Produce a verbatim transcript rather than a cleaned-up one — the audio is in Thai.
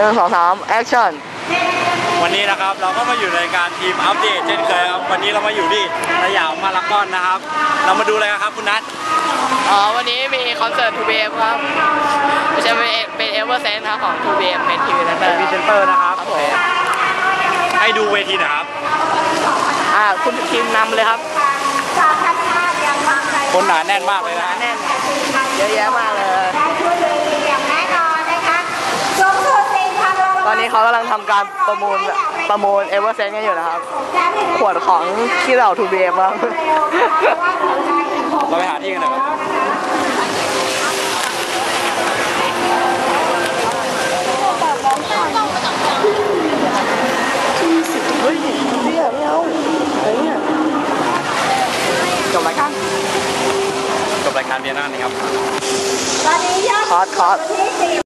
นึ่งสองสามแอคชั่นวันนี้นะครับเราก็มาอยู่ในการทีมอัปเดตเช่นเคยครับวันนี้เรามาอยู่ที่สยามพารากอนนะครับเรามาดูอะไรกันครับคุณนัทอ๋อวันนี้มีคอนเสิร์ต ทู บี เอ็ม ครับไม่ใช่เป็นเอเวอร์เซนต์ครับของ ทู บี เอ็ม เป็นทีวีเซนเตอร์ทีวีเซนเตอร์นะครับครับผมให้ดูเวทีนะครับอ่าคุณทีมนำเลยครับคนหนาแน่นมากเลยนะแน่นเยอะแยะมากเลยตอนนี้เขากำลังทำการประมูลประมูลเอเวอร์เซนต์กันอยู่นะครับขวดของที่เรา ทู บี เอ็ม ครับเราไปหาที่กันหน่อยครับเฮ้ยไม่เอาไม่เอาอะไรเนี่ยจบรายการจบรายการเบียร์นั่นนี่ครับคอร์สคอร์ส